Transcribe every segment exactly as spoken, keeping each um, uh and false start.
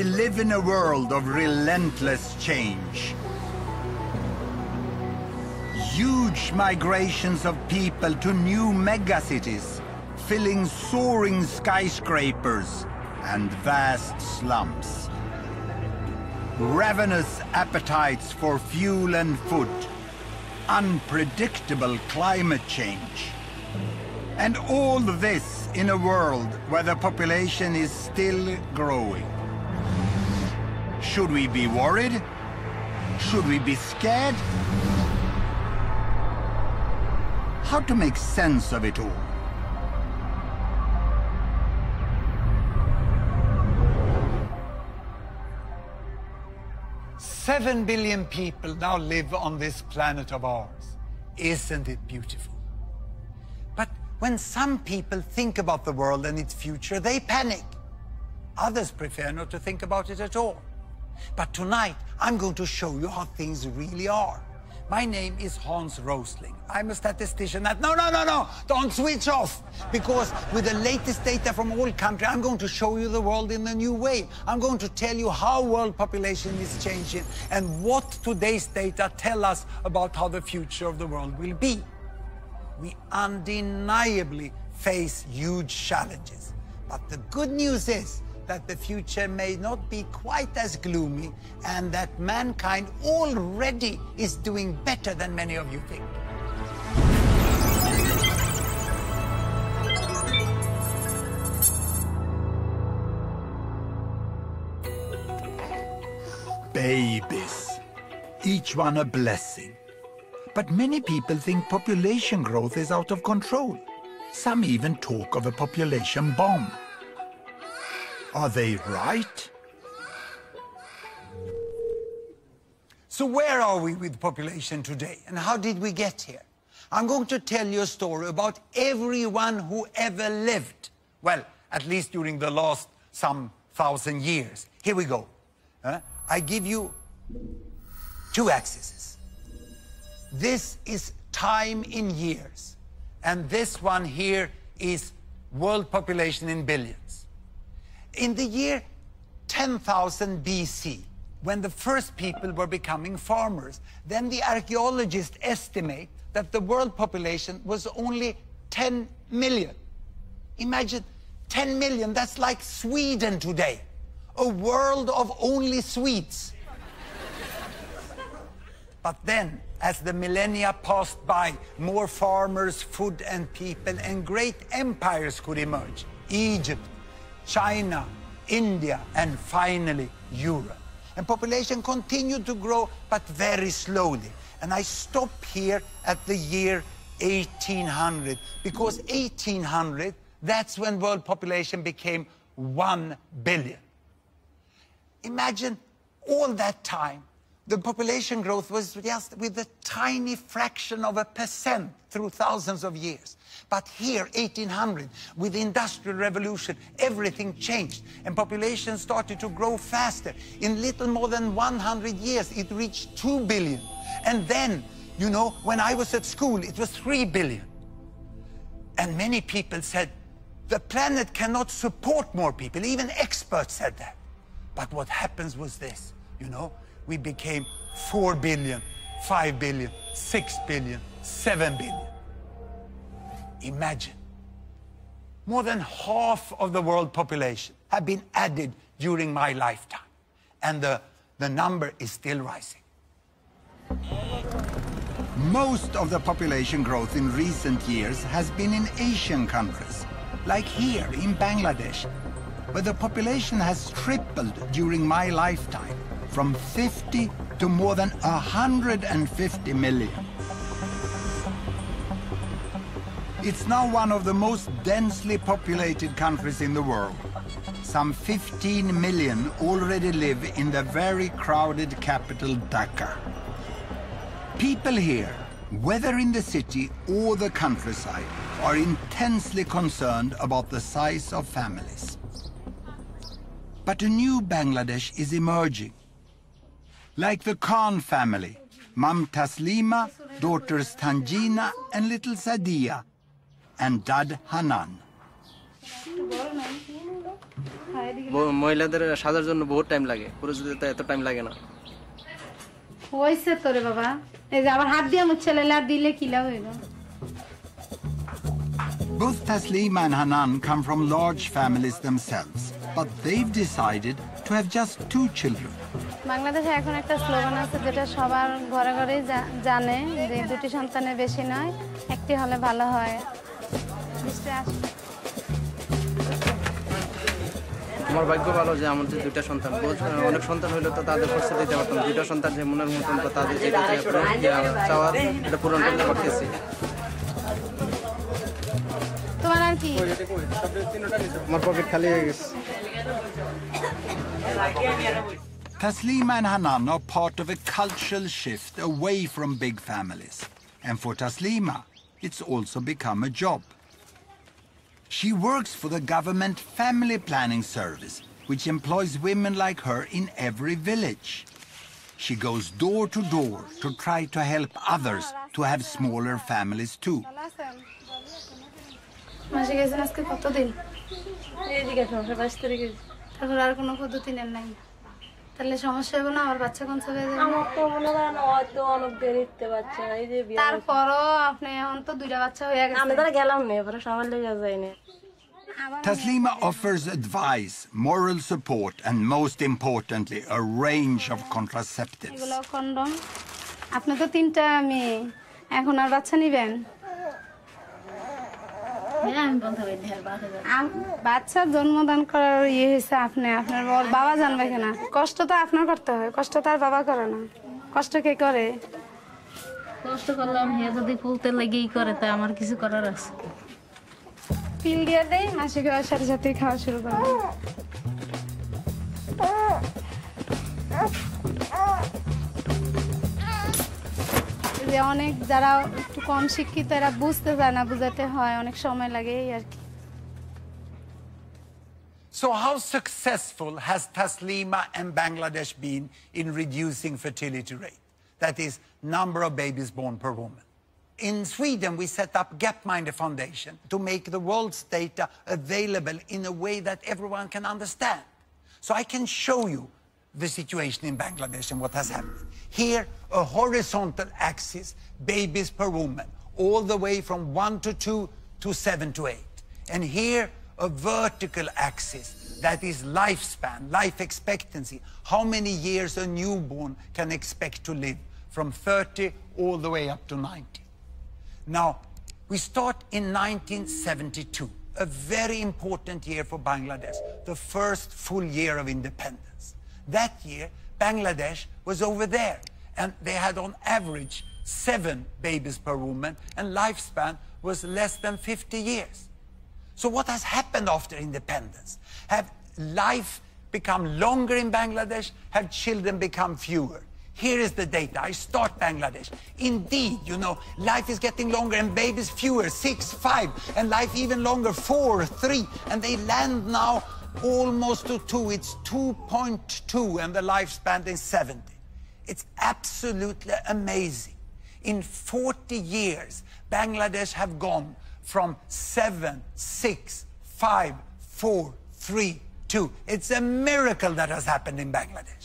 We live in a world of relentless change. Huge migrations of people to new megacities, filling soaring skyscrapers and vast slums. Ravenous appetites for fuel and food, unpredictable climate change. And all this in a world where the population is still growing. Should we be worried? Should we be scared? How to make sense of it all? Seven billion people now live on this planet of ours. Isn't it beautiful? But when some people think about the world and its future, they panic. Others prefer not to think about it at all. But tonight, I'm going to show you how things really are. My name is Hans Rosling. I'm a statistician at... No, no, no, no! Don't switch off! Because with the latest data from all countries, I'm going to show you the world in a new way. I'm going to tell you how world population is changing and what today's data tell us about how the future of the world will be. We undeniably face huge challenges. But the good news is that the future may not be quite as gloomy and that mankind already is doing better than many of you think. Babies, each one a blessing. But many people think population growth is out of control. Some even talk of a population bomb. Are they right? So where are we with population today, and how did we get here? I'm going to tell you a story about everyone who ever lived. Well, at least during the last some thousand years. Here we go. Uh, I give you two axes. This is time in years, and this one here is world population in billions. In the year ten thousand B C, when the first people were becoming farmers, then the archaeologists estimate that the world population was only ten million. Imagine ten million, that's like Sweden today. A world of only Swedes. But then, as the millennia passed by, more farmers, food and people, and great empires could emerge. Egypt, China, India, and finally Europe. And population continued to grow, but very slowly. And I stop here at the year eighteen hundred, because eighteen hundred, that's when world population became one billion. Imagine all that time, the population growth was just with a tiny fraction of a percent through thousands of years. But here, eighteen hundred, with the Industrial Revolution, everything changed, and population started to grow faster. In little more than one hundred years, it reached two billion. And then, you know, when I was at school, it was three billion. And many people said, the planet cannot support more people. Even experts said that. But what happens was this, you know, we became four billion, five billion, six billion, seven billion. Imagine, more than half of the world population have been added during my lifetime. And the, the number is still rising. Most of the population growth in recent years has been in Asian countries, like here in Bangladesh, where the population has tripled during my lifetime, from fifty to more than one hundred fifty million. It's now one of the most densely populated countries in the world. Some fifteen million already live in the very crowded capital, Dhaka. People here, whether in the city or the countryside, are intensely concerned about the size of families. But a new Bangladesh is emerging. Like the Khan family, Mum Taslima, daughters Tanjina and little Sadia, and Dad Hanan. মহিলাদের সাজার জন্য বহুত time লাগে, পুরুষদের তো এত time লাগে না। হইছে তোরে বাবা, এই যে আবার হাত দিয়ে মুছে লেলা দিলে কি লাভ হইল? Both Taslima and Hanan come from large families themselves, but they've decided to have just two children. বাংলাদেশে এখন একটা স্লোগান আছে যেটা সবার ঘরে ঘরেই জানে যে দুটি সন্তানের বেশি নয়, একটি হলে ভালো হয়। আমার ভাগ্য ভালো যে আমাদের দুইটা সন্তান, অনেক সন্তান হইলে তো তাদের খরচা দিতে পারতাম। দুইটা সন্তান যে মনের মতন তো তাদের যেটা চাওয়ার এটা পূরণ করতে পারতেছি। তোমার আর কি? আমার পকেট খালি হয়ে গেছে। Taslima and Hanan are part of a cultural shift away from big families. And for Taslima, it's also become a job. She works for the government family planning service, which employs women like her in every village. She goes door to door to try to help others to have smaller families too. মাসে গেছেন আজকে কতদিন? এইদিকে সমস্যা বাইশ তারিখে। তারপর আর কোনো পদ্ধতি নেন নাই? তাহলে সমস্যা হবে না? আমার বাচ্চা কোন সময় যাবে? আমার তো মনে হয় না, হয়তো অনেক দেরিতে বাচ্চা। এই যে তারপরও আপনি এখন তো দুইটা বাচ্চা হয়ে গেছে। আমি তো গেলাম না, এবারে সবার লেগে যাই না। Taslima offers advice, moral support, and most importantly, a range of contraceptives. এগুলো কন্ডম। আপনি তো তিনটা মেয়ে, এখন আর বাচ্চা নিবেন? বাচ্চা জন্মদান করার ইয়ে হয়েছে আপনি, আপনার বাবা জানবে কেনা? কষ্ট তো আপনার করতে হয়, কষ্ট তো আর বাবা করে না। কষ্ট কে করে? কষ্ট করলাম, হে যদি ফুলতে লেগেই করে তা আমার কিছু করার আছে। পিল দিয়ে দেই, মাসিক হওয়ার সাথে সাথে খাওয়া শুরু করবে। যে অনেক যারা একটু কম শিক্ষিত এরা বুঝতে চায় না, বুঝাতে হয়, অনেক সময় লাগে এই আর কি। So how successful has Taslima and Bangladesh been in reducing fertility rate? That is, number of babies born per woman. In Sweden, we set up Gapminder Foundation to make the world's data available in a way that everyone can understand. So I can show you the situation in Bangladesh and what has happened. Here, a horizontal axis, babies per woman, all the way from one to two to seven to eight. And here, a vertical axis, that is lifespan, life expectancy, how many years a newborn can expect to live, from thirty all the way up to ninety. Now, we start in nineteen seventy-two, a very important year for Bangladesh, the first full year of independence. That year, Bangladesh was over there, and they had on average seven babies per woman, and lifespan was less than fifty years. So what has happened after independence? Have life become longer in Bangladesh? Have children become fewer? Here is the data. I start Bangladesh. Indeed, you know, life is getting longer and babies fewer, six, five, and life even longer, four, three, and they land now almost to two. It's two point two, and the lifespan is seventy. It's absolutely amazing. In forty years, Bangladesh have gone from seven, six, five, four, three, two. It's a miracle that has happened in Bangladesh.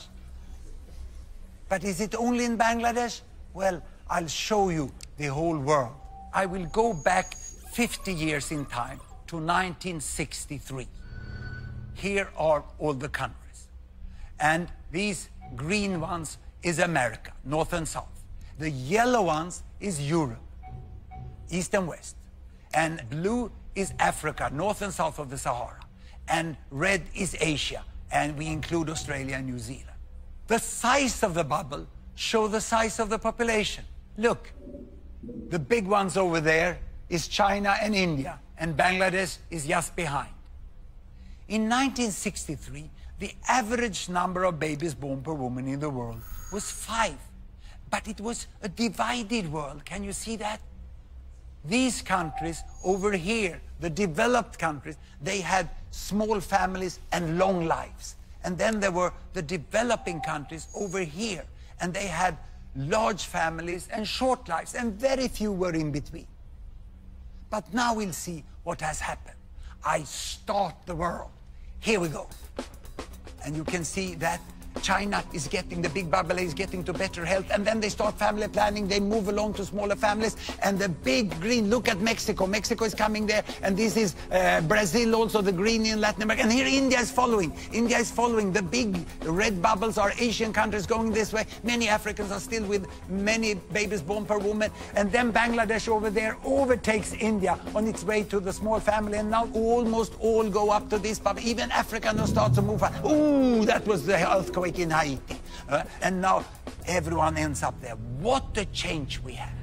But is it only in Bangladesh? Well, I'll show you the whole world. I will go back fifty years in time to nineteen sixty-three. Here are all the countries. And these green ones is America, north and south. The yellow ones is Europe, east and west. And blue is Africa, north and south of the Sahara. And red is Asia, and we include Australia and New Zealand. The size of the bubble show the size of the population. Look, the big ones over there is China and India, and Bangladesh is just behind. In nineteen sixty-three, the average number of babies born per woman in the world was five. But it was a divided world. Can you see that? These countries over here, the developed countries, they had small families and long lives. And then there were the developing countries over here, and they had large families and short lives, and very few were in between. But now we'll see what has happened. I start the world Here we go. And you can see that China is getting, the big bubble is getting to better health, and then they start family planning, they move along to smaller families, and the big green, look at Mexico, Mexico is coming there, and this is uh, Brazil also, the green in Latin America, and here India is following, India is following, the big red bubbles are Asian countries going this way, many Africans are still with many babies born per woman, and then Bangladesh over there overtakes India on its way to the small family, and now almost all go up to this bubble, even Africa now starts to move, ooh, that was the earthquake in Haiti, uh, and now everyone ends up there. What a change we have.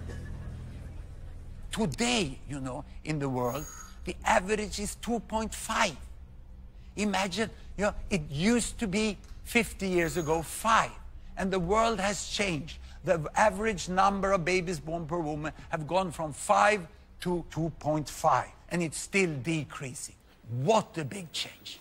Today, you know, in the world, the average is two point five. Imagine, you know, it used to be fifty years ago, five, and the world has changed. The average number of babies born per woman have gone from five to two point five, and it's still decreasing. What a big change.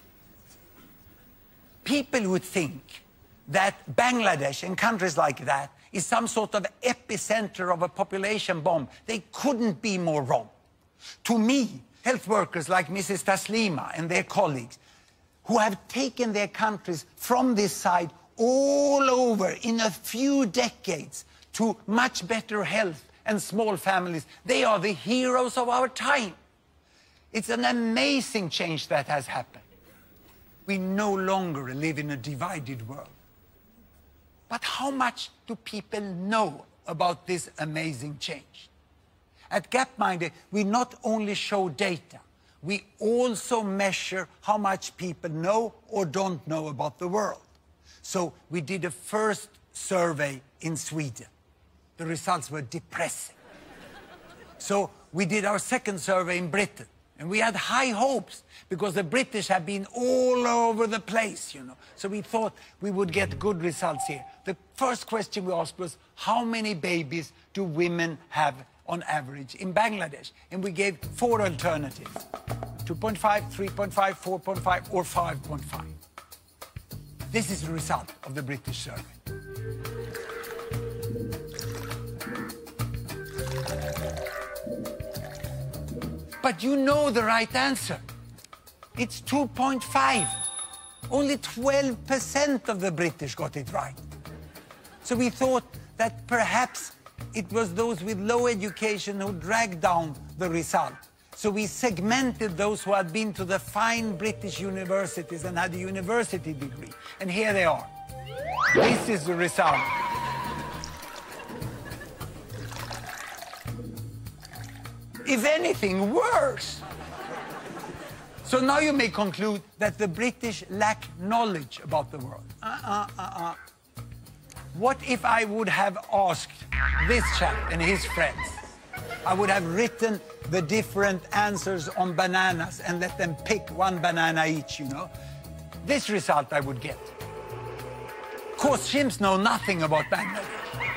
People would think that Bangladesh and countries like that is some sort of epicenter of a population bomb. They couldn't be more wrong. To me, health workers like Missus Taslima and their colleagues, who have taken their countries from this side all over in a few decades to much better health and small families, they are the heroes of our time. It's an amazing change that has happened. We no longer live in a divided world. But how much do people know about this amazing change? At Gapminder, we not only show data, we also measure how much people know or don't know about the world. So we did a first survey in Sweden. The results were depressing. So we did our second survey in Britain. And we had high hopes because the British have been all over the place, you know. So we thought we would get good results here. The first question we asked was, how many babies do women have on average in Bangladesh? And we gave four alternatives: two point five, three point five, four point five, or five point five. This is the result of the British survey. But you know the right answer. It's two point five. Only twelve percent of the British got it right. So we thought that perhaps it was those with low education who dragged down the result. So we segmented those who had been to the fine British universities and had a university degree. And here they are. This is the result. If anything, worse. So now you may conclude that the British lack knowledge about the world. Uh-uh, uh-uh. What if I would have asked this chap and his friends? I would have written the different answers on bananas and let them pick one banana each, you know. This result I would get. Of course, chimps know nothing about Bangladesh.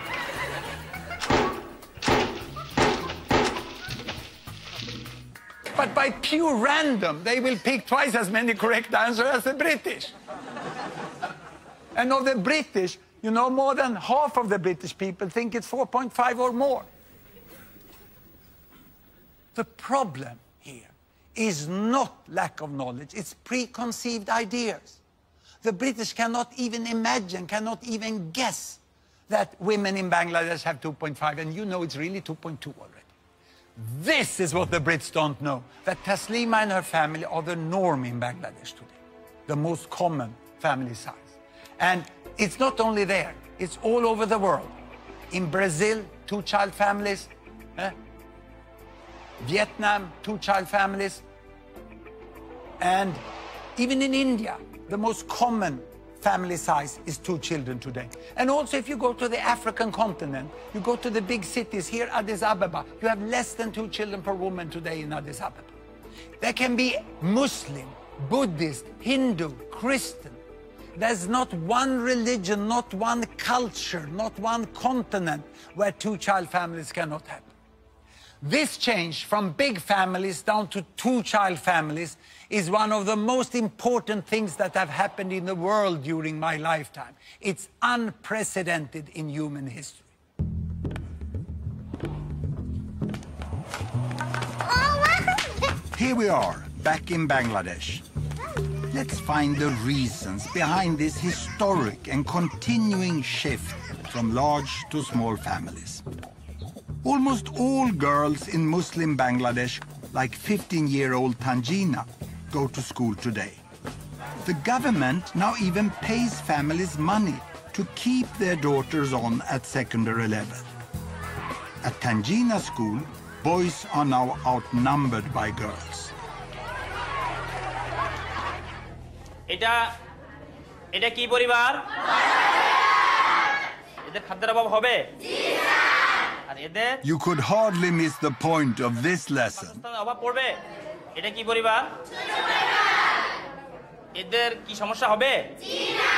But by pure random, they will pick twice as many correct answers as the British. And of the British, you know, more than half of the British people think it's four point five or more. The problem here is not lack of knowledge, it's preconceived ideas. The British cannot even imagine, cannot even guess that women in Bangladesh have two point five, and you know it's really two point two already. This is what the Brits don't know, that Taslima and her family are the norm in Bangladesh today, the most common family size. And it's not only there, it's all over the world. In Brazil, two-child families, eh? Vietnam, two-child families, and even in India, the most common family size is two children today. And also if you go to the African continent, you go to the big cities here, Addis Ababa, you have less than two children per woman today in Addis Ababa. There can be Muslim, Buddhist, Hindu, Christian. There's not one religion, not one culture, not one continent where two-child families cannot happen. This change from big families down to two-child families is one of the most important things that have happened in the world during my lifetime. It's unprecedented in human history. Here we are, back in Bangladesh. Let's find the reasons behind this historic and continuing shift from large to small families. Almost all girls in Muslim Bangladesh, like fifteen-year-old Tanjina, go to school today. The government now even pays families money to keep their daughters on at secondary level. At Tanjina school, boys are now outnumbered by girls. এটা এটা কি পরিবার এদের খাদ্যের অভাব হবে জি sir আর এদের You could hardly miss the point of this lesson. অভাব পড়বে এটা কি পরিবার ছোট পরিবার এদের কি সমস্যা হবে জি না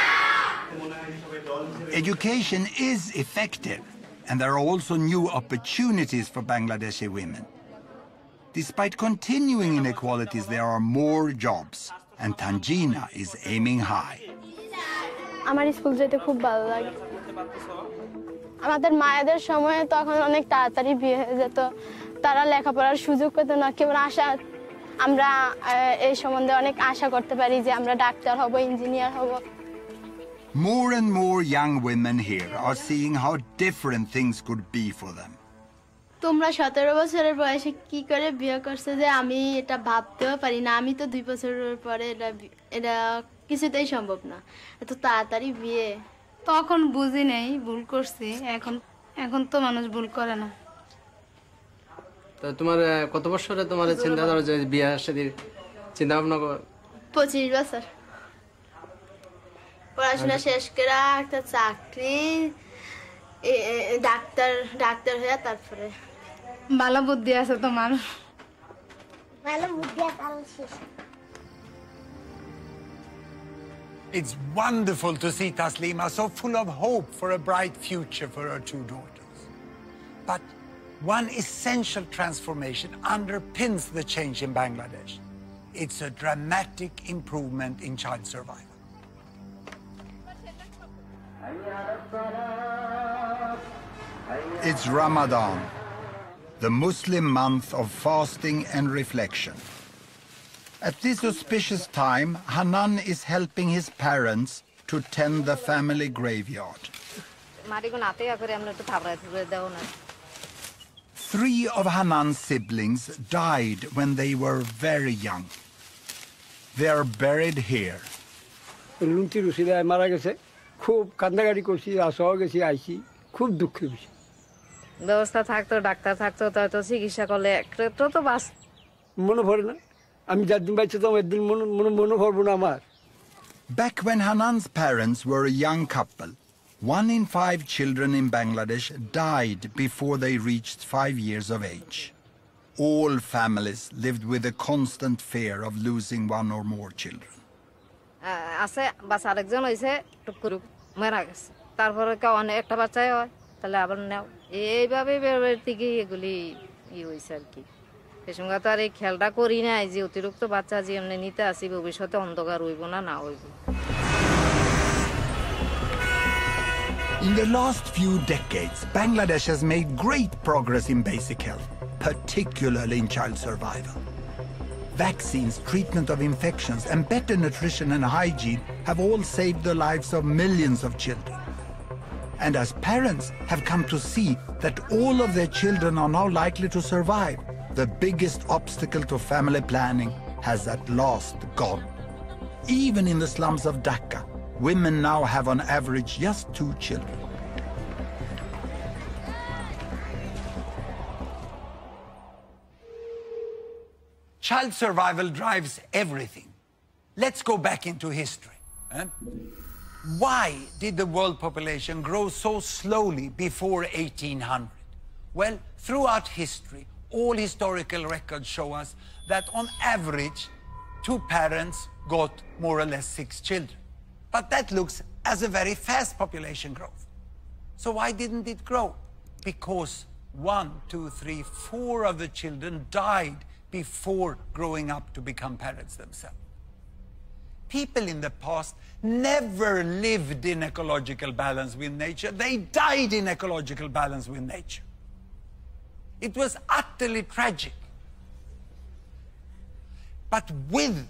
Education is effective, and there are also new opportunities for Bangladeshi women. Despite continuing inequalities, there are more jobs. And Tanjina is aiming high. আমার স্কুল যেতে খুব ভালো লাগে আমাদের মায়েদের সময়ে তখন অনেক তাড়াতাড়ি বিয়ে হয়ে যেত তারা লেখাপড়ার সুযোগ পেত না কেবল আশা আমরা এই সম্বন্ধে অনেক আশা করতে পারি যে আমরা ডাক্তার হব ইঞ্জিনিয়ার হব More and more young women here are seeing how different things could be for them. তোমরা সতেরো বছরের বয়সে কি করে বিয়ে করছো যে আমি এটা ভাবতেও পারি না আমি তো দুই বছরের পরে এটা এটা কিছুতেই সম্ভব না এত তাড়াতাড়ি বিয়ে তখন বুঝি নেই ভুল করছি এখন এখন তো মানুষ ভুল করে না তো তোমার কত বছরে তোমার চিন্তা করো যে বিয়ে শাদীর চিন্তা ভাবনা করো পঁচিশ বছর পড়াশোনা শেষ করে একটা চাকরি ডাক্তার ডাক্তার হয়ে তারপরে ভালো বুদ্ধি আছে তোমার ভালো বুদ্ধি আছে It's wonderful to see Taslima so full of hope for a bright future for her two daughters. But one essential transformation underpins the change in Bangladesh. It's a dramatic improvement in child survival. It's Ramadan, the Muslim month of fasting and reflection. At this auspicious time, Hanan is helping his parents to tend the family graveyard. Three of Hanan's siblings died when they were very young. They are buried here. ব্যবস্থা থাকতো doctor থাকতো তো চিকিৎসা করলে একটু তো বাস মনে পড়ে না আমি যতদিন বাইছে তো একদিন মনে মনে পড়বো না আমার Back when Hanan's parents were a young couple, one in five children in Bangladesh died before they reached five years of age. All families lived with a constant fear of losing one or more children. আছে বাস আরেকজন হইছে টুকুর মারা গেছে তারপরে কেউ অনেক একটা বাচ্চাই হয় তাহলে আবার নাও এইভাবে বেরোবে থেকে এগুলি ই হয়েছে আর কি এই সঙ্গে তো আর এই খেয়ালটা করি নাই যে অতিরিক্ত বাচ্চা যে এমনি নিতে আসি ভবিষ্যতে অন্ধকার হইব না না হইব In the last few decades, Bangladesh has made great progress in basic health, particularly in child survival. Vaccines, treatment of infections, and better nutrition and hygiene have all saved the lives of millions of children. And as parents have come to see that all of their children are now likely to survive, the biggest obstacle to family planning has at last gone. Even in the slums of Dhaka, women now have on average just two children. Child survival drives everything. Let's go back into history. Eh? Why did the world population grow so slowly before eighteen hundred? Well, throughout history, all historical records show us that on average, two parents got more or less six children. But that looks as a very fast population growth. So why didn't it grow? Because one, two, three, four of the children died before growing up to become parents themselves. People in the past never lived in ecological balance with nature. They died in ecological balance with nature. It was utterly tragic. But with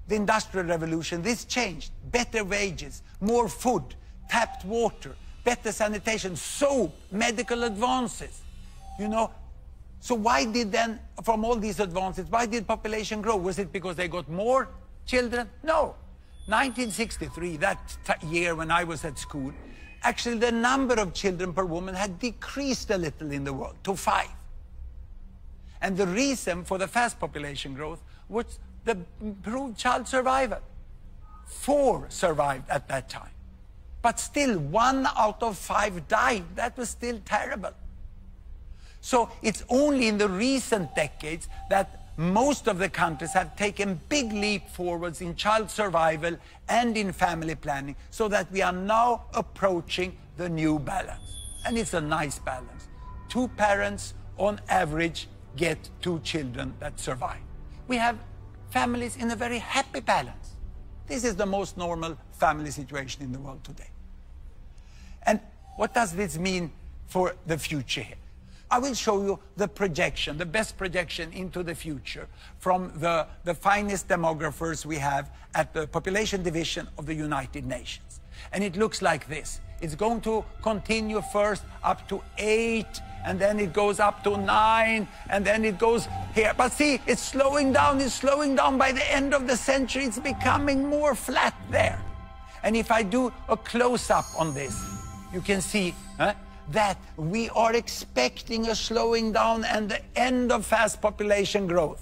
the Industrial Revolution, this changed. Better wages, more food, tapped water, better sanitation, soap, medical advances. You know, so why did then, from all these advances, why did population grow? Was it because they got more children? No. nineteen sixty-three, that year when I was at school, actually the number of children per woman had decreased a little in the world to five. And the reason for the fast population growth was the improved child survival. Four survived at that time. But still, one out of five died. That was still terrible. So it's only in the recent decades that most of the countries have taken big leap forwards in child survival and in family planning, so that we are now approaching the new balance. And it's a nice balance. Two parents, on average, get two children that survive. We have families in a very happy balance. This is the most normal family situation in the world today. And what does this mean for the future here? I will show you the projection, the best projection into the future from the, the finest demographers we have at the Population Division of the United Nations. And it looks like this. It's going to continue first up to eight, and then it goes up to nine, and then it goes here. But see, it's slowing down, it's slowing down. By the end of the century, it's becoming more flat there. And if I do a close-up on this, you can see huh, that we are expecting a slowing down and the end of fast population growth.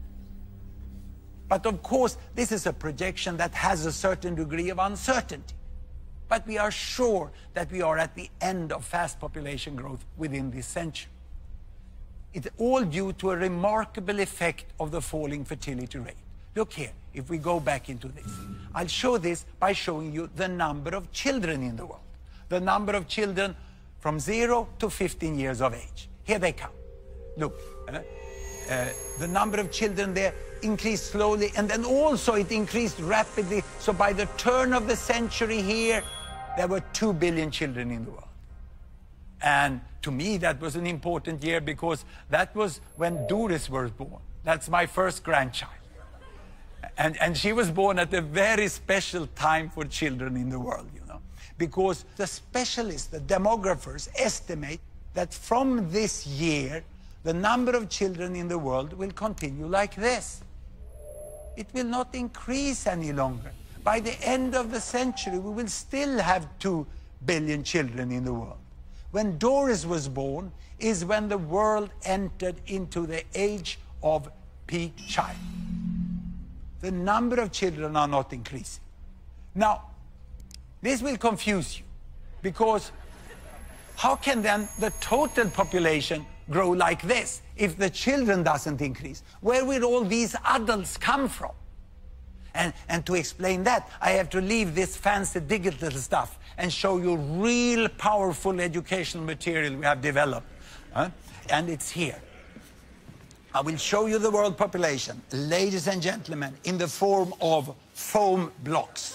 But of course, this is a projection that has a certain degree of uncertainty. But we are sure that we are at the end of fast population growth within this century. It's all due to a remarkable effect of the falling fertility rate. Look here, if we go back into this. I'll show this by showing you the number of children in the world. The number of children from zero to fifteen years of age. Here they come. Look, uh, uh, the number of children there increased slowly, and then also it increased rapidly. So by the turn of the century here, there were two billion children in the world. And to me, that was an important year because that was when Doris was born. That's my first grandchild. And, and she was born at a very special time for children in the world, you know, because the specialists, the demographers, estimate that from this year, the number of children in the world will continue like this. It will not increase any longer. By the end of the century, we will still have two billion children in the world. When Doris was born is when the world entered into the age of peak child. The number of children are not increasing. Now, this will confuse you, because how can then the total population grow like this if the children doesn't increase? Where will all these adults come from? And, and to explain that, I have to leave this fancy digital stuff and show you real powerful educational material we have developed. Huh? And it's here. I will show you the world population, ladies and gentlemen, in the form of foam blocks.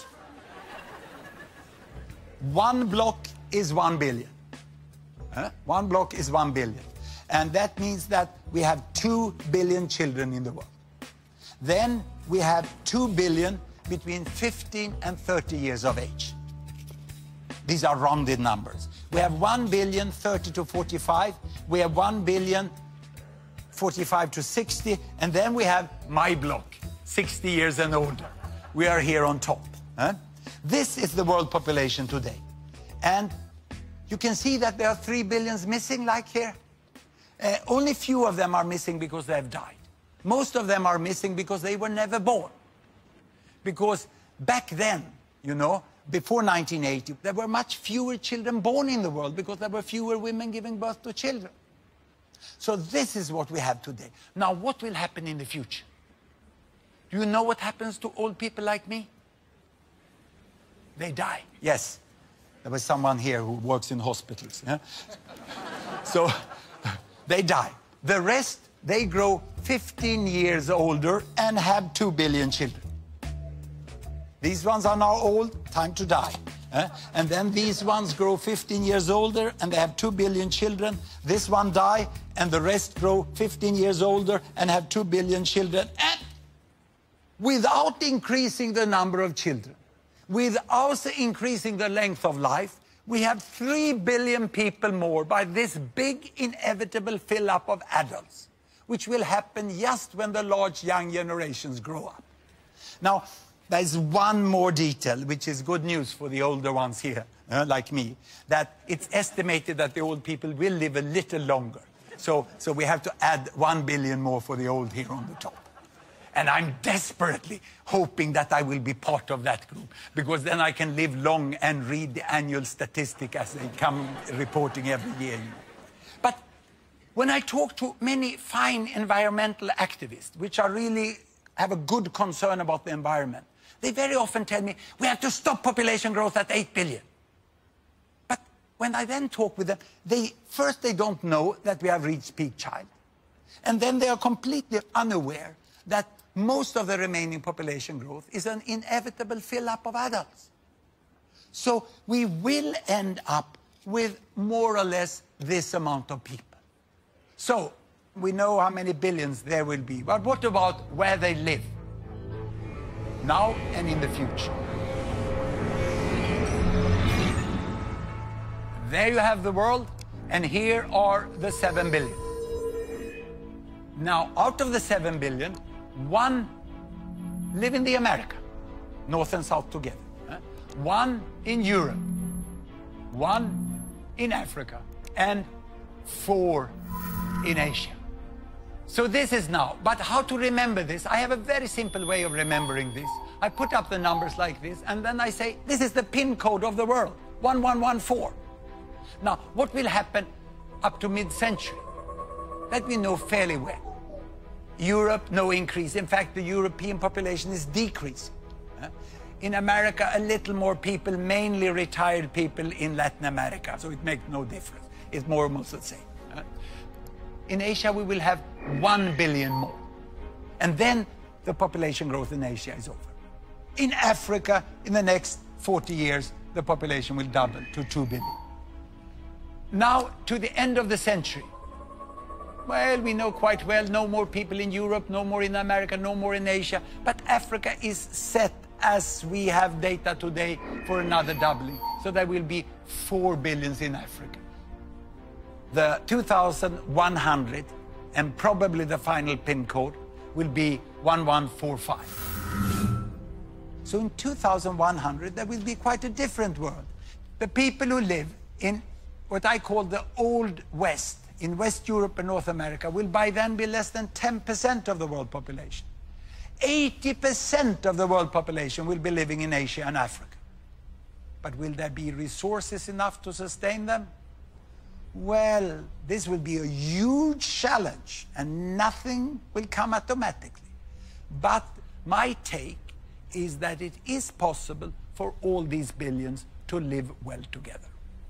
One block is one billion. Huh? One block is one billion. And that means that we have two billion children in the world. Then we have two billion between fifteen and thirty years of age. These are rounded numbers. We have one billion thirty to forty-five. We have one billion forty-five to sixty. And then we have my block, sixty years and older. We are here on top. Huh? This is the world population today. And you can see that there are three billions missing, like here. Uh, only few of them are missing because they have died. Most of them are missing because they were never born. Because back then, you know, before nineteen eighty, there were much fewer children born in the world because there were fewer women giving birth to children. So this is what we have today. Now, what will happen in the future? Do you know what happens to old people like me? They die. Yes. There was someone here who works in hospitals. Yeah? So they die. The rest, they grow fifteen years older and have two billion children. These ones are now old, time to die. Eh? And then these ones grow fifteen years older and they have two billion children. This one die and the rest grow fifteen years older and have two billion children. And without increasing the number of children, without increasing the length of life, we have three billion people more by this big inevitable fill-up of adults, which will happen just when the large young generations grow up. Now, there's one more detail, which is good news for the older ones here, uh, like me, that it's estimated that the old people will live a little longer. So, so we have to add one billion more for the old here on the top. And I'm desperately hoping that I will be part of that group, because then I can live long and read the annual statistic as they come reporting every year. But when I talk to many fine environmental activists, which are really have a good concern about the environment, they very often tell me, we have to stop population growth at eight billion. But when I then talk with them, they first they don't know that we have reached peak child. And then they are completely unaware that most of the remaining population growth is an inevitable fill-up of adults. So we will end up with more or less this amount of people. So we know how many billions there will be. But what about where they live? Now and in the future. There you have the world, and here are the seven billion. Now, out of the seven billion, one live in the America, North and South together. Eh? One in Europe, one in Africa, and four in Asia. So this is now, but how to remember this? I have a very simple way of remembering this. I put up the numbers like this, and then I say, this is the PIN code of the world, one one one four. Now, what will happen up to mid-century? That we know fairly well. Europe, no increase. In fact, the European population is decreasing. In America, a little more people, mainly retired people in Latin America, so it makes no difference. It's more or less the same. In Asia, we will have one billion more. And then the population growth in Asia is over. In Africa, in the next forty years, the population will double to two billion. Now, to the end of the century, well, we know quite well, no more people in Europe, no more in America, no more in Asia, but Africa is set, as we have data today, for another doubling. So there will be four billions in Africa. The two thousand one hundred, and probably the final PIN code, will be one one four five. So in two thousand one hundred, there will be quite a different world. The people who live in what I call the Old West, in West Europe and North America, will by then be less than ten percent of the world population. eighty percent of the world population will be living in Asia and Africa. But will there be resources enough to sustain them? Well, this will be a huge challenge, and nothing will come automatically. But my take is that it is possible for all these billions to live well together.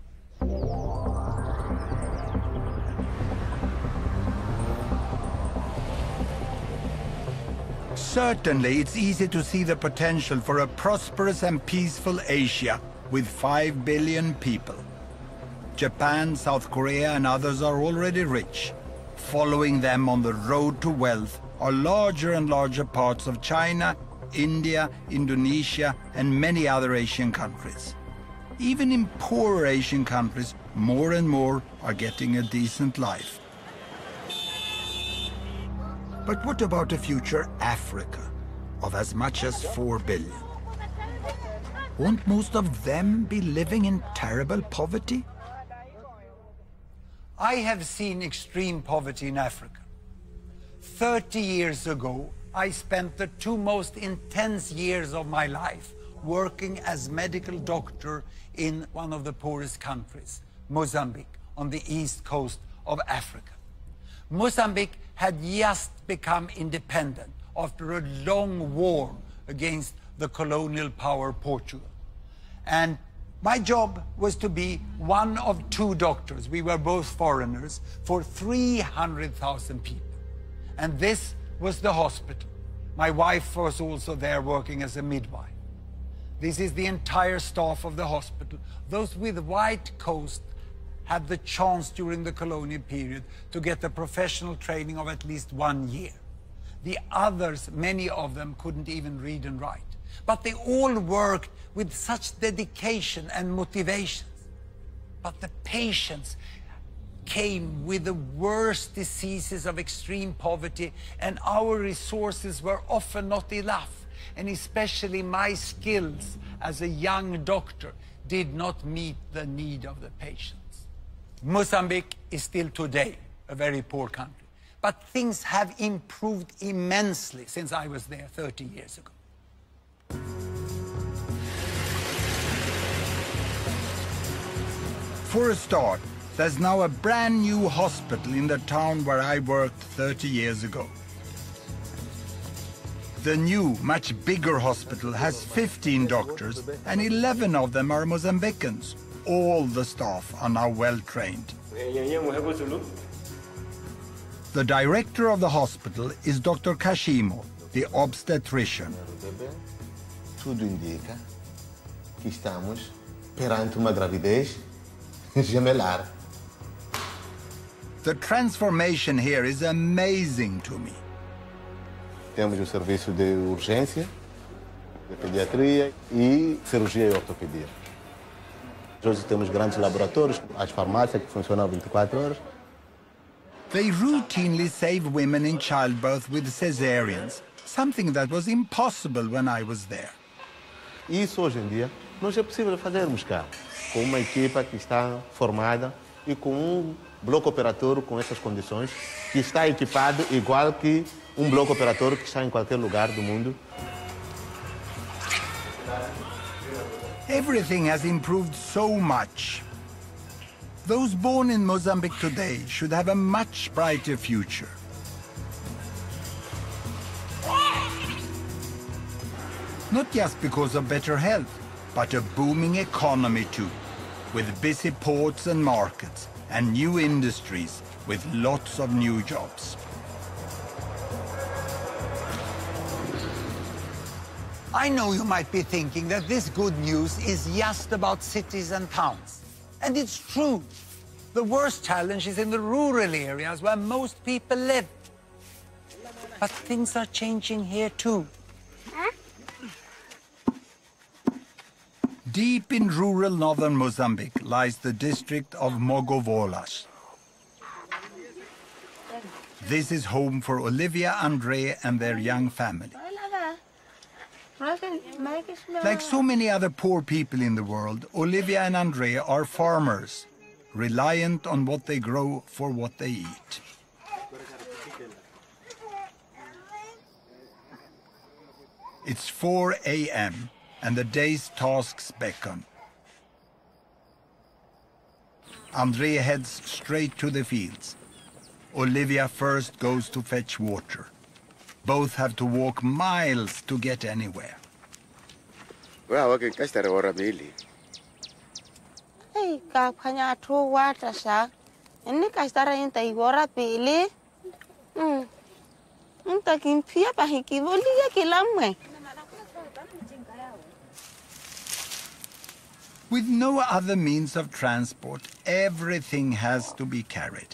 Certainly, it's easy to see the potential for a prosperous and peaceful Asia with five billion people. Japan, South Korea, and others are already rich. Following them on the road to wealth are larger and larger parts of China, India, Indonesia, and many other Asian countries. Even in poorer Asian countries, more and more are getting a decent life. But what about a future Africa of as much as four billion? Won't most of them be living in terrible poverty? I have seen extreme poverty in Africa. thirty years ago, I spent the two most intense years of my life working as medical doctor in one of the poorest countries, Mozambique, on the east coast of Africa. Mozambique had just become independent after a long war against the colonial power Portugal. And my job was to be one of two doctors, we were both foreigners, for three hundred thousand people. And this was the hospital. My wife was also there working as a midwife. This is the entire staff of the hospital. Those with white coats had the chance during the colonial period to get the professional training of at least one year. The others, many of them, couldn't even read and write. But they all worked with such dedication and motivation. But the patients came with the worst diseases of extreme poverty, and our resources were often not enough. And especially my skills as a young doctor did not meet the need of the patients. Mozambique is still today a very poor country, but things have improved immensely since I was there thirty years ago. For a start, there's now a brand new hospital in the town where I worked thirty years ago. The new, much bigger hospital has fifteen doctors, and eleven of them are Mozambicans. All the staff are now well trained. The director of the hospital is Doctor Kashimo, the obstetrician. Tudo indica que estamos perante uma gravidez gemelar. The transformation here is amazing to me. Temos o serviço de urgência, de pediatria e cirurgia e ortopedia. Hoje temos grandes laboratórios, as farmácias que funcionam vinte e quatro horas. They routinely save women in childbirth with cesareans, something that was impossible when I was there. Isso hoje em dia não é possível fazermos cá, com uma equipa que está formada e com um bloco operatório com essas condições, que está equipado igual que um bloco operatório que está em qualquer lugar do mundo. Everything has improved so much. Those born in Mozambique today should have a much brighter future. Not just because of better health, but a booming economy too, with busy ports and markets, and new industries with lots of new jobs. I know you might be thinking that this good news is just about cities and towns. And it's true. The worst challenge is in the rural areas where most people live. But things are changing here too. Deep in rural northern Mozambique lies the district of Mogovolas. This is home for Olivia, Andre, and their young family. Like so many other poor people in the world, Olivia and Andre are farmers, reliant on what they grow for what they eat. It's four A M and the day's tasks beckon. Andre heads straight to the fields. Olivia first goes to fetch water. Both have to walk miles to get anywhere. Well, okay, guys, that are really. Hey, kapanya to water, sir. And Nick, I started in the water, Billy. Hm. I'm taking Pia, but he give only a kilometer. With no other means of transport, everything has to be carried.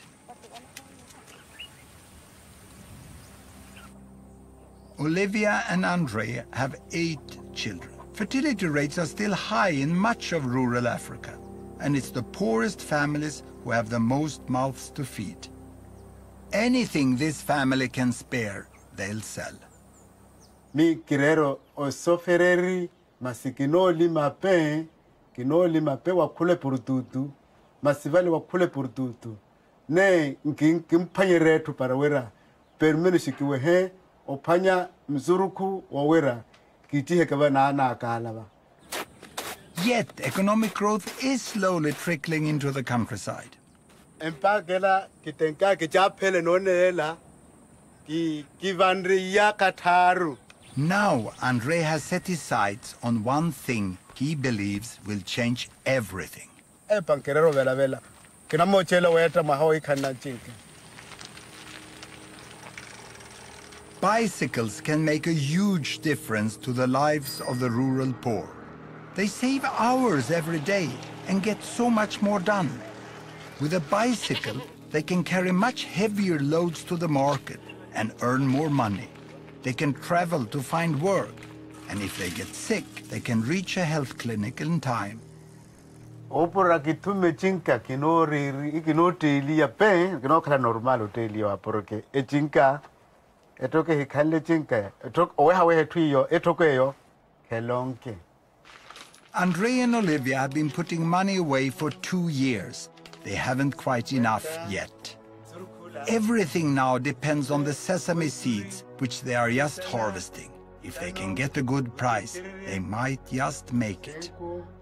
Olivia and Andre have eight children. Fertility rates are still high in much of rural Africa, and it's the poorest families who have the most mouths to feed. Anything this family can spare, they'll sell. Mi kirero o sofereri masikino lima pe kino lima pe wakule purututu masivali wakule purututu ne nkimpanyere tu parawera permenu shikiwe he opanya mzuruku wawera kitihe kaba na na kalaba. Yet economic growth is slowly trickling into the countryside. Empagela kitenka kichapele nonela ki kivandriya kataru. Now Andre has set his sights on one thing he believes will change everything. Epankerero vela vela kinamochela weta mahoi kana chinke. Bicycles can make a huge difference to the lives of the rural poor. They save hours every day and get so much more done. With a bicycle, they can carry much heavier loads to the market and earn more money. they can travel to find work. And if they get sick, they can reach a health clinic in time. Opora kitume chinka kino riri kino teli ya pe kino kala normal teli ya porque e chinka etoke hikale chinka etok owe hawe tuyo etoke yo kelonke. Andre and Olivia have been putting money away for two years. They haven't quite enough yet. Everything now depends on the sesame seeds, which they are just harvesting. If they can get a good price, they might just make it.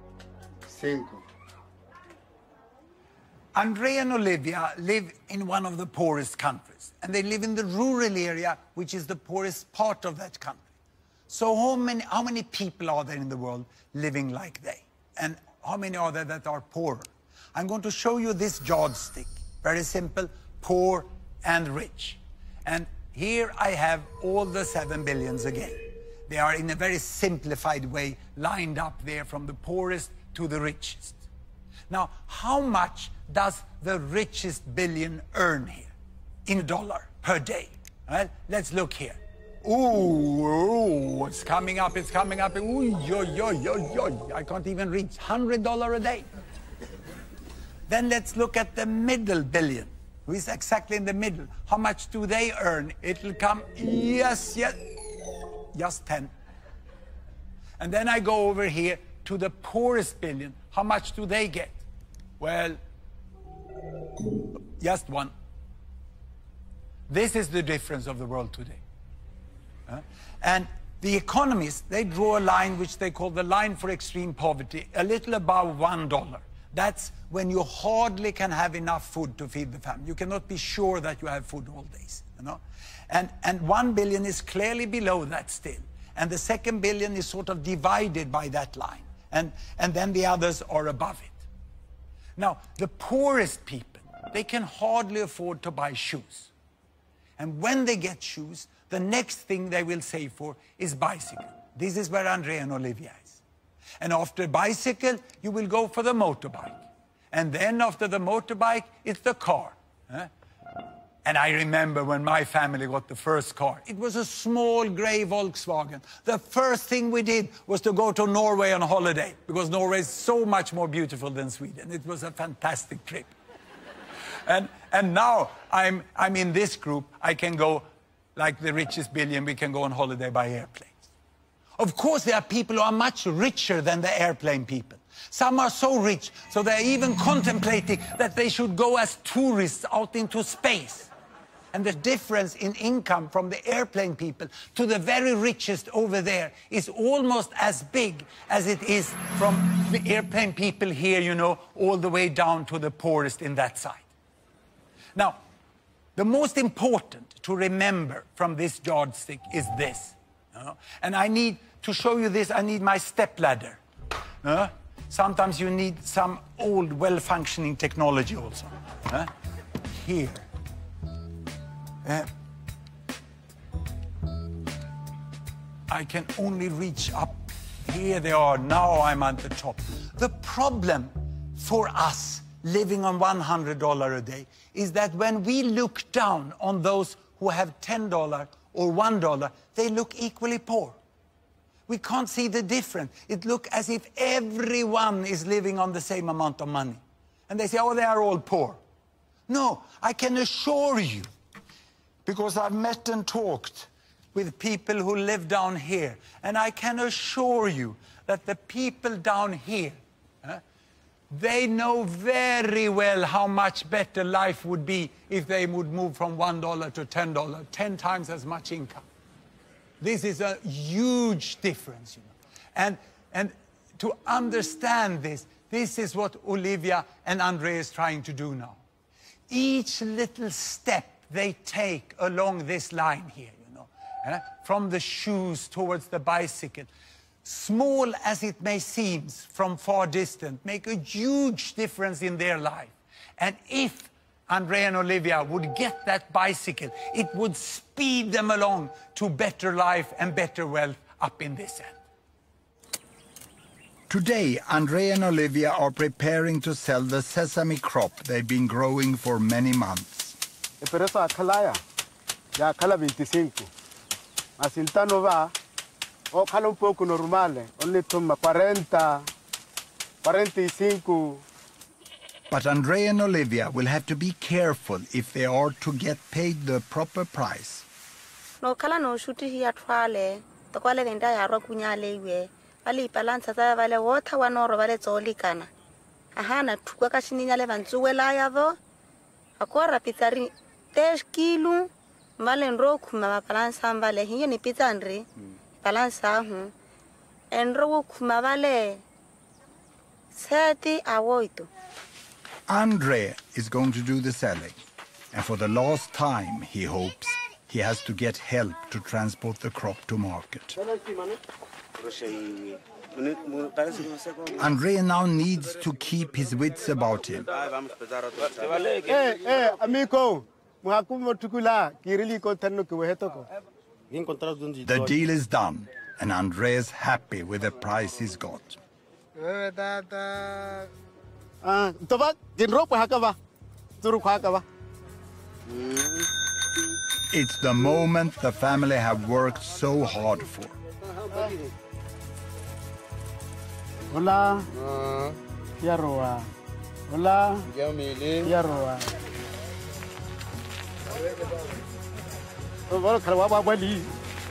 Andre and Olivia live in one of the poorest countries, and they live in the rural area, which is the poorest part of that country. So how many, how many people are there in the world living like they? And how many are there that are poorer? I'm going to show you this yardstick. Very simple, poor and rich. And here I have all the seven billions again. They are in a very simplified way lined up there from the poorest to the richest. Now, how much does the richest billion earn here in a dollar per day? Well, let's look here. Ooh, ooh, it's coming up, it's coming up. Ooh, yo, yo, yo, yo. I can't even reach one hundred dollars a day. Then let's look at the middle billion, who is exactly in the middle. How much do they earn? It'll come, yes, yes, just ten. And then I go over here to the poorest billion. How much do they get? Well, just one. This is the difference of the world today. Uh, and the economists, they draw a line which they call the line for extreme poverty, a little above one dollar. That's when you hardly can have enough food to feed the family. You cannot be sure that you have food all days, you know. And, and one billion is clearly below that still. And the second billion is sort of divided by that line. And, and then the others are above it. Now, the poorest people, they can hardly afford to buy shoes. And when they get shoes, the next thing they will save for is bicycle. This is where Andre and Olivia is. And after bicycle, you will go for the motorbike. And then after the motorbike, it's the car. Huh? And I remember when my family got the first car. It was a small grey Volkswagen. The first thing we did was to go to Norway on holiday, because Norway is so much more beautiful than Sweden. It was a fantastic trip. And, and now I'm, I'm in this group. I can go, like the richest billion, we can go on holiday by airplanes. Of course, there are people who are much richer than the airplane people. Some are so rich, so they're even contemplating that they should go as tourists out into space. And the difference in income from the airplane people to the very richest over there is almost as big as it is from the airplane people here, you know, all the way down to the poorest in that side. Now, the most important to remember from this yardstick is this. You know? And I need to show you this, I need my stepladder. Uh, sometimes you need some old, well-functioning technology also. Uh, here. Uh, I can only reach up. Here they are. Now I'm at the top. The problem for us living on one hundred dollars a day is that when we look down on those who have ten dollars or one dollar, they look equally poor. We can't see the difference. It looks as if everyone is living on the same amount of money. And they say, oh, they are all poor. No, I can assure you, because I've met and talked with people who live down here, and I can assure you that the people down here, uh, they know very well how much better life would be if they would move from one dollar to ten dollars, ten times as much income. This is a huge difference, you know. And, and to understand this, this is what Olivia and Andre is trying to do now. Each little step they take along this line here, you know, eh? From the shoes towards the bicycle, small as it may seem from far distance, make a huge difference in their life. And if Andre and Olivia would get that bicycle, it would speed them along to better life and better wealth up in this end. Today, Andre and Olivia are preparing to sell the sesame crop they've been growing for many months. Pero esa acalaya, ya acala veinticinco. Asintano va, o cala un poco normale, only toma cuarenta, cuarenta y cinco. But Andre and Olivia will have to be careful if they are to get paid the proper price. No kala no shuti hiya twale, to kwale venda ya ro kunyale iwe. Bali balansa za vale water wanoro vale tsoli kana. Ahana tukwa ka shininyale vantsuwela yavo. Akora pitari ten kilo vale nro kuma balansa vale hiya ni pizza andre. Balansa hu. Enro kuma vale thirty awoito. Andre is going to do the selling, and for the last time, he hopes, he has to get help to transport the crop to market. Andre now needs to keep his wits about him. Hey, hey, amigo, the deal is done, and Andre is happy with the price he's got. Ah, toba, ginro pa hakaba. Turu hakaba. It's the moment the family have worked so hard for. Hola. Yaroa. Hola. Yaroa. Oh, karawa bali.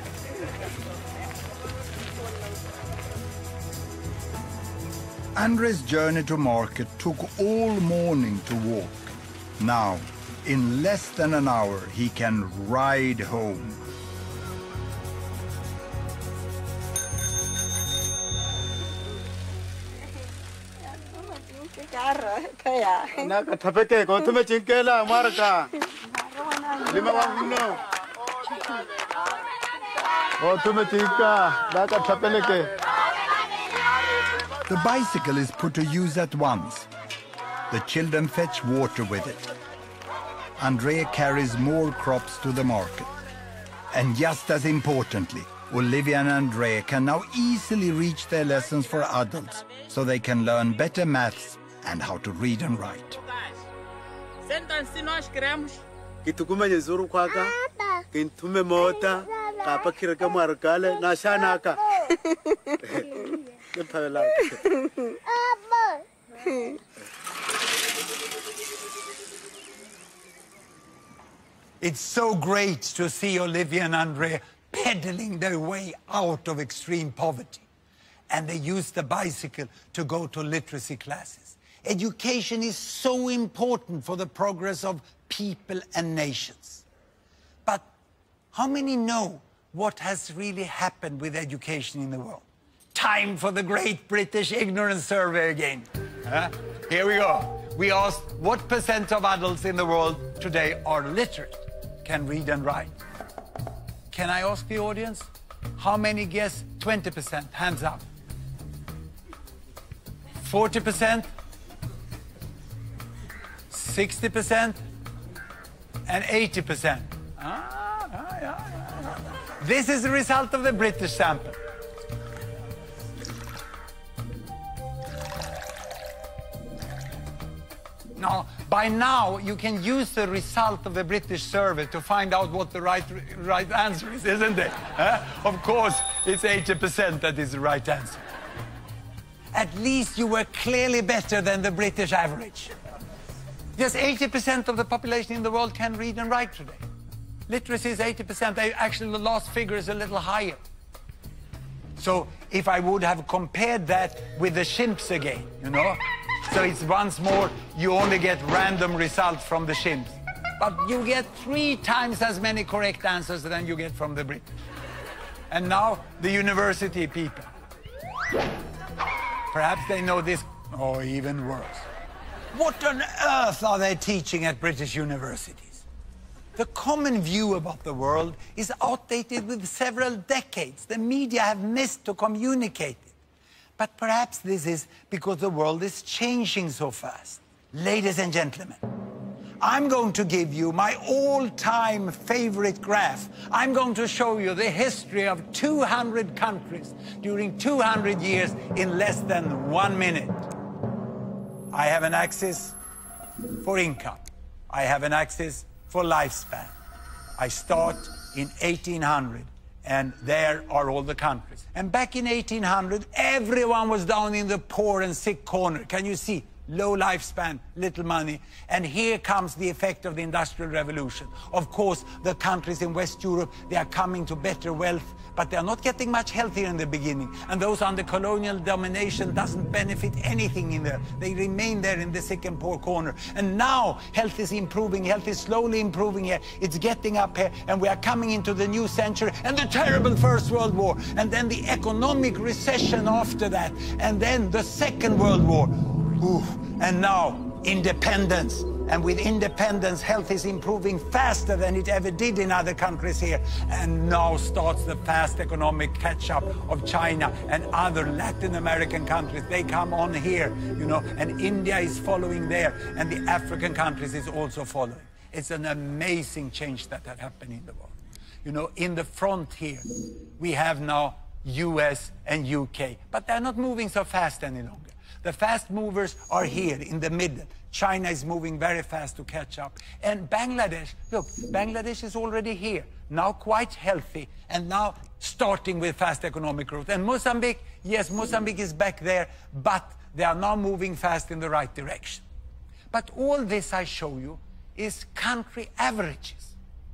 Andre's journey to market took all morning to walk. Now, in less than an hour, he can ride home. Naka tapeke ko tume chinkela marka. Lima wanguno. Oh tume chinka, naka tapeleke. The bicycle is put to use at once. The children fetch water with it. Andrea carries more crops to the market. And just as importantly, Olivia and Andrea can now easily reach their lessons for adults, so they can learn better maths and how to read and write. Kitukuma yezuru kwaka, kintume mota, kapa kiraka markale, na shanaka. It's so great to see Olivia and Andre pedaling their way out of extreme poverty. And they use the bicycle to go to literacy classes. Education is so important for the progress of people and nations. But how many know what has really happened with education in the world? Time for the Great British Ignorance Survey again. Huh? Here we go. We asked what percent of adults in the world today are literate, can read and write. Can I ask the audience? How many guess twenty percent? Hands up. forty percent? sixty percent? And eighty percent? Ah, ah, yeah, yeah. This is the result of the British sample. Now, by now, you can use the result of the British survey to find out what the right, right answer is, isn't it? Huh? Of course, it's eighty percent that is the right answer. At least you were clearly better than the British average. Just eighty percent of the population in the world can read and write today. Literacy is eighty percent. Actually, the last figure is a little higher. So if I would have compared that with the chimps again, you know, so it's once more, you only get random results from the chimps. But you get three times as many correct answers than you get from the British. And now, the university people. Perhaps they know this, or even worse. What on earth are they teaching at British universities? The common view about the world is outdated with several decades. The media have missed to communicate it. But perhaps this is because the world is changing so fast. Ladies and gentlemen, I'm going to give you my all-time favorite graph. I'm going to show you the history of two hundred countries during two hundred years in less than one minute. I have an axis for income. I have an axis for lifespan. I start in eighteen hundred and there are all the countries. And back in eighteen hundred, everyone was down in the poor and sick corner. Can you see? Low lifespan, little money. And here comes the effect of the Industrial Revolution. Of course, the countries in West Europe, they are coming to better wealth, but they are not getting much healthier in the beginning. And those under colonial domination doesn't benefit anything in there. They remain there in the sick and poor corner. And now health is improving, health is slowly improving here. It's getting up here, and we are coming into the new century and the terrible First World War, and then the economic recession after that, and then the Second World War. Ooh. And now, independence. And with independence, health is improving faster than it ever did in other countries here. And now starts the fast economic catch-up of China and other Latin American countries. They come on here, you know, and India is following there, and the African countries is also following. It's an amazing change that had happened in the world. You know, in the front here, we have now U S and U K, but they're not moving so fast any longer. The fast movers are here in the middle. China is moving very fast to catch up. And Bangladesh, look, Bangladesh is already here, now quite healthy, and now starting with fast economic growth. And Mozambique, yes, Mozambique is back there, but they are now moving fast in the right direction. But all this I show you is country averages.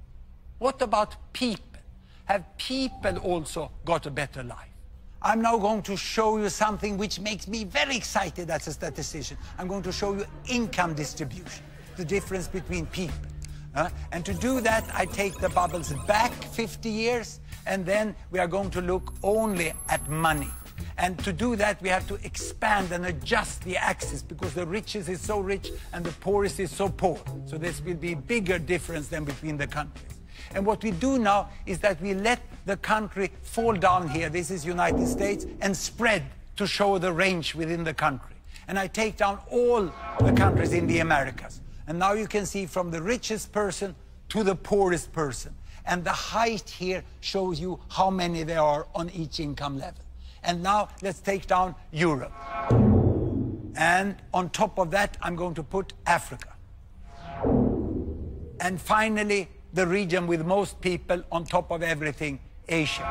What about people? Have people also got a better life? I'm now going to show you something which makes me very excited as a statistician. I'm going to show you income distribution, the difference between people. Uh, and to do that, I take the bubbles back fifty years, and then we are going to look only at money. And to do that, we have to expand and adjust the axis, because the richest is so rich and the poorest is so poor. So this will be a bigger difference than between the countries. And what we do now is that we let the country fall down here, this is United States, and spread to show the range within the country. And I take down all the countries in the Americas. And now you can see from the richest person to the poorest person. And the height here shows you how many there are on each income level. And now let's take down Europe. And on top of that, I'm going to put Africa. And finally, the region with most people, on top of everything, Asia.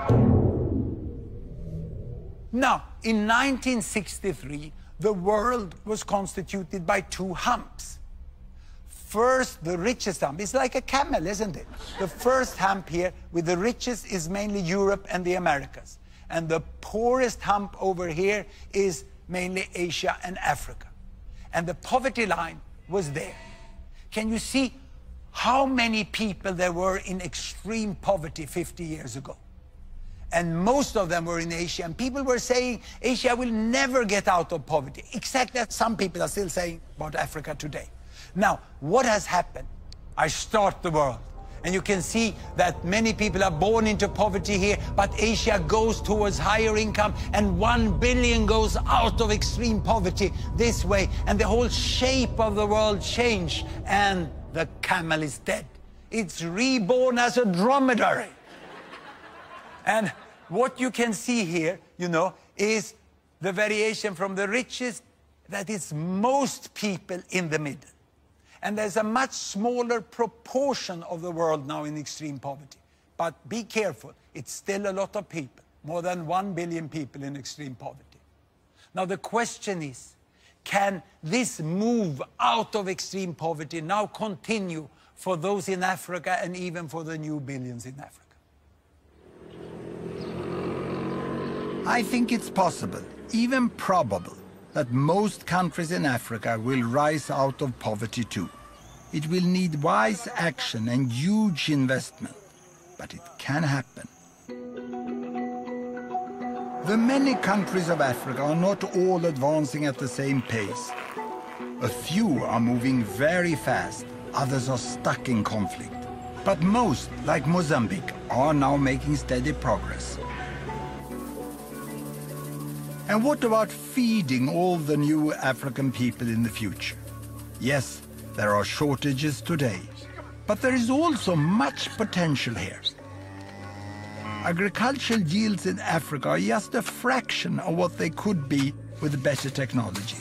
Now, in nineteen sixty-three, the world was constituted by two humps. First, the richest hump. It's like a camel, isn't it? The first hump here with the richest is mainly Europe and the Americas. And the poorest hump over here is mainly Asia and Africa. And the poverty line was there. Can you see how many people there were in extreme poverty fifty years ago? And most of them were in Asia. And people were saying Asia will never get out of poverty. Exactly as some people are still saying about Africa today. Now, what has happened? I start the world. And you can see that many people are born into poverty here, but Asia goes towards higher income, and one billion goes out of extreme poverty this way. And the whole shape of the world changed, and the camel is dead. It's reborn as a dromedary. And what you can see here, you know, is the variation from the richest, that is most people in the middle. And there's a much smaller proportion of the world now in extreme poverty. But be careful, it's still a lot of people, more than one billion people in extreme poverty. Now the question is, can this move out of extreme poverty now continue for those in Africa and even for the new billions in Africa? I think it's possible, even probable, that most countries in Africa will rise out of poverty too. It will need wise action and huge investment, but it can happen. The many countries of Africa are not all advancing at the same pace. A few are moving very fast, others are stuck in conflict. But most, like Mozambique, are now making steady progress. And what about feeding all the new African people in the future? Yes, there are shortages today, but there is also much potential here. Agricultural yields in Africa are just a fraction of what they could be with better technology.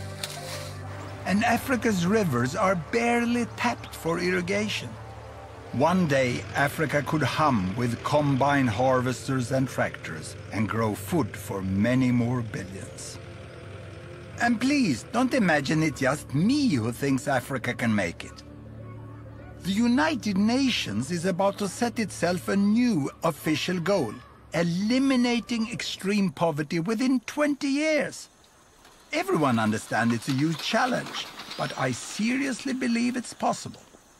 And Africa's rivers are barely tapped for irrigation. One day, Africa could hum with combine harvesters and tractors and grow food for many more billions. And please, don't imagine it's just me who thinks Africa can make it. The United Nations is about to set itself a new official goal, eliminating extreme poverty within twenty years. Everyone understands it's a huge challenge, but I seriously believe it's possible.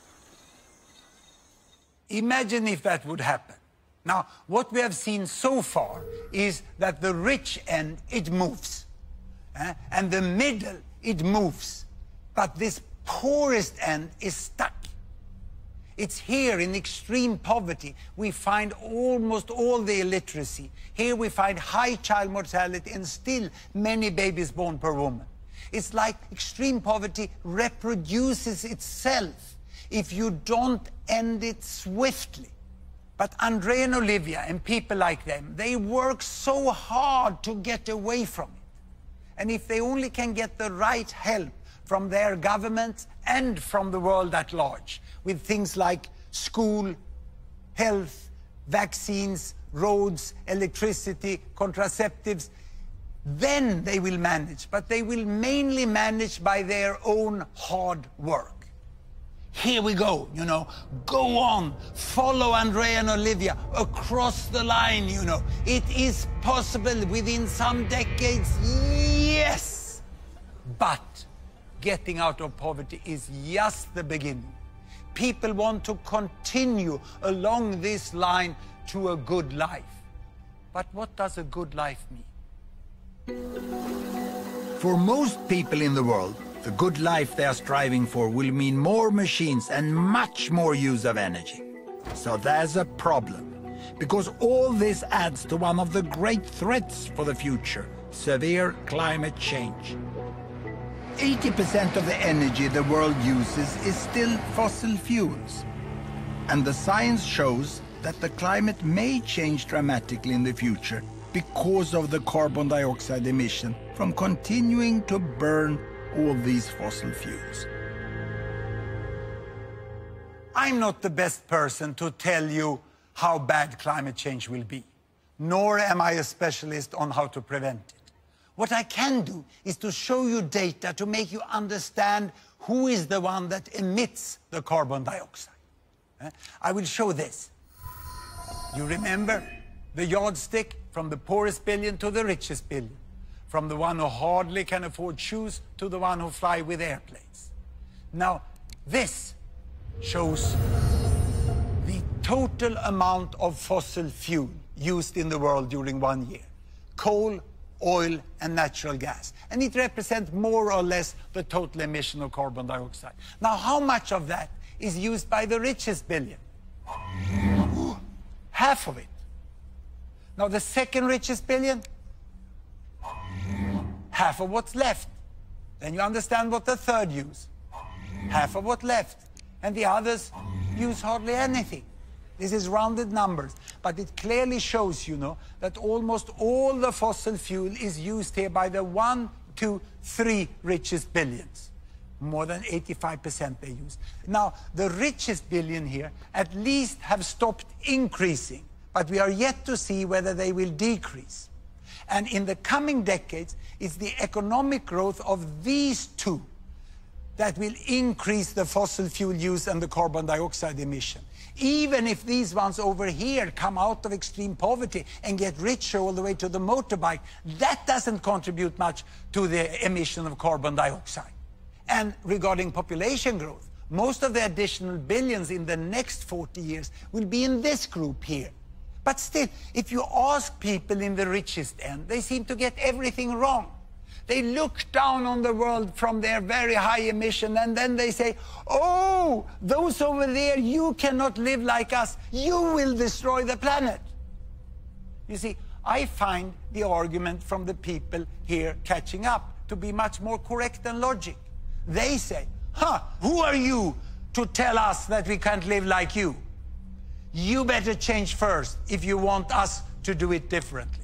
Imagine if that would happen. Now, what we have seen so far is that the rich end, it moves. Eh? And the middle, it moves. But this poorest end is stuck. It's here in extreme poverty. We find almost all the illiteracy. Here we find high child mortality and still many babies born per woman. It's like extreme poverty reproduces itself if you don't end it swiftly. But Andre and Olivia and people like them, they work so hard to get away from it. And if they only can get the right help from their governments and from the world at large, with things like school, health, vaccines, roads, electricity, contraceptives, then they will manage. But they will mainly manage by their own hard work. Here we go, you know, go on, follow Andre and Olivia across the line, you know. It is possible within some decades, yes. But getting out of poverty is just the beginning. People want to continue along this line to a good life. But what does a good life mean? For most people in the world, the good life they are striving for will mean more machines and much more use of energy. So there's a problem, because all this adds to one of the great threats for the future, severe climate change. eighty percent of the energy the world uses is still fossil fuels. And the science shows that the climate may change dramatically in the future because of the carbon dioxide emission from continuing to burn all these fossil fuels. I'm not the best person to tell you how bad climate change will be, nor am I a specialist on how to prevent it. What I can do is to show you data to make you understand who is the one that emits the carbon dioxide. Eh? I will show this. You remember the yardstick from the poorest billion to the richest billion, from the one who hardly can afford shoes to the one who fly with airplanes. Now, this shows the total amount of fossil fuel used in the world during one year. Coal, oil, and natural gas. And it represents more or less the total emission of carbon dioxide. Now, how much of that is used by the richest billion? Half of it. Now, the second richest billion? Half of what's left. Then you understand what the third use. Half of what left. And the others use hardly anything. This is rounded numbers, but it clearly shows, you know, that almost all the fossil fuel is used here by the one, two, three richest billions. More than eighty-five percent they use. Now, the richest billion here at least have stopped increasing, but we are yet to see whether they will decrease. And in the coming decades, it's the economic growth of these two that will increase the fossil fuel use and the carbon dioxide emission. Even if these ones over here come out of extreme poverty and get richer all the way to the motorbike, that doesn't contribute much to the emission of carbon dioxide. And regarding population growth, most of the additional billions in the next forty years will be in this group here. But still, if you ask people in the richest end, they seem to get everything wrong. They look down on the world from their very high emission, and then they say, oh, those over there, you cannot live like us. You will destroy the planet. You see, I find the argument from the people here catching up to be much more correct than logic. They say, huh, who are you to tell us that we can't live like you? You better change first if you want us to do it differently.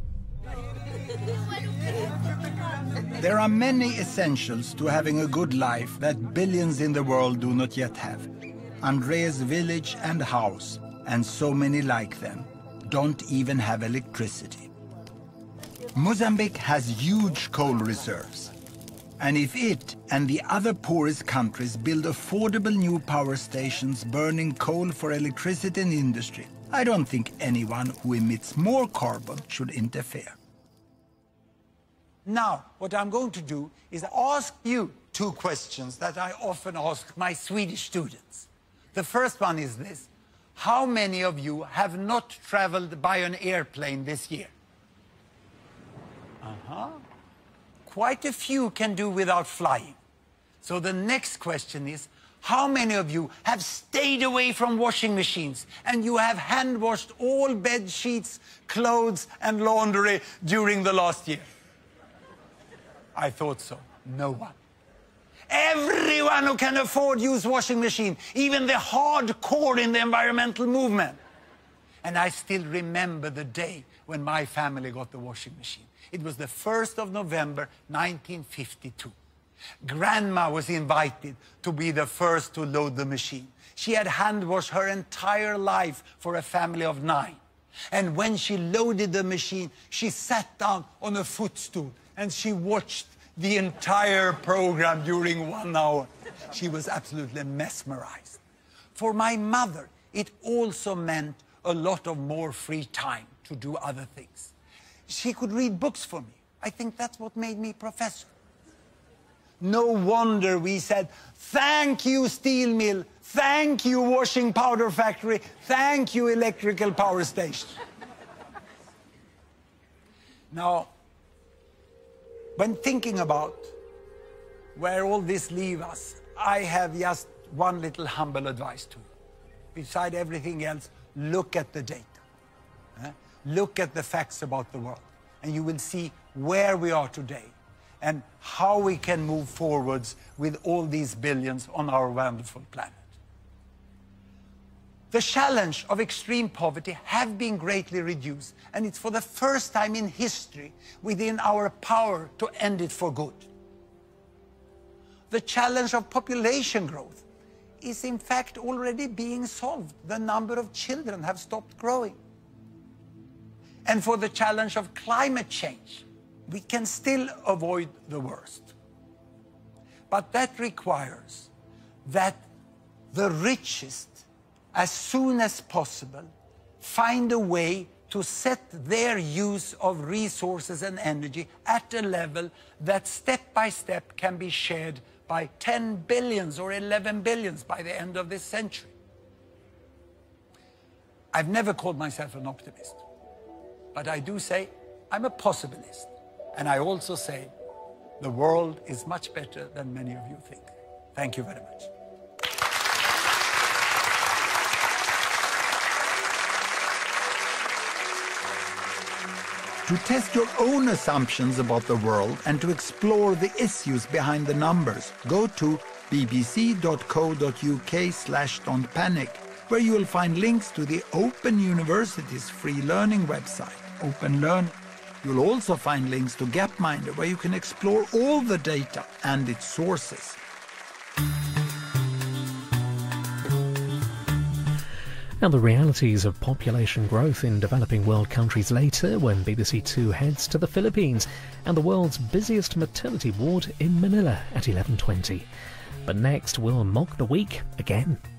There are many essentials to having a good life that billions in the world do not yet have. Andrea's village and house, and so many like them, don't even have electricity. Mozambique has huge coal reserves. And if it and the other poorest countries build affordable new power stations burning coal for electricity and industry, I don't think anyone who emits more carbon should interfere. Now, what I'm going to do is ask you two questions that I often ask my Swedish students. The first one is this: how many of you have not traveled by an airplane this year? Uh-huh. Quite a few can do without flying. So the next question is, how many of you have stayed away from washing machines and you have hand washed all bed sheets, clothes and laundry during the last year? I thought so. No one. Everyone who can afford use washing machine, even the hardcore in the environmental movement. And I still remember the day when my family got the washing machine. It was the first of November, nineteen fifty-two. Grandma was invited to be the first to load the machine. She had hand washed her entire life for a family of nine. And when she loaded the machine, she sat down on a footstool and she watched the entire program during one hour. She was absolutely mesmerized. For my mother, it also meant a lot of more free time to do other things. She could read books for me. I think that's what made me professor. No wonder we said, thank you, steel mill, thank you, washing powder factory, thank you, electrical power station. Now, when thinking about where all this leaves us, I have just one little humble advice to you. Beside everything else, look at the data. Eh? Look at the facts about the world, and you will see where we are today and how we can move forwards with all these billions on our wonderful planet. The challenge of extreme poverty have been greatly reduced, and it's for the first time in history within our power to end it for good. The challenge of population growth is in fact already being solved. The number of children have stopped growing. And for the challenge of climate change, we can still avoid the worst. But that requires that the richest, as soon as possible, find a way to set their use of resources and energy at a level that step by step can be shared by ten billions or eleven billions by the end of this century. I've never called myself an optimist, but I do say I'm a possibilist. And I also say the world is much better than many of you think. Thank you very much. To test your own assumptions about the world and to explore the issues behind the numbers, go to bbc.co.uk slash don't panic, where you will find links to the Open University's free learning website, Open Learn. You'll also find links to Gapminder, where you can explore all the data and its sources. And the realities of population growth in developing world countries later, when B B C Two heads to the Philippines and the world's busiest maternity ward in Manila at eleven twenty. But next, we'll mock the week again.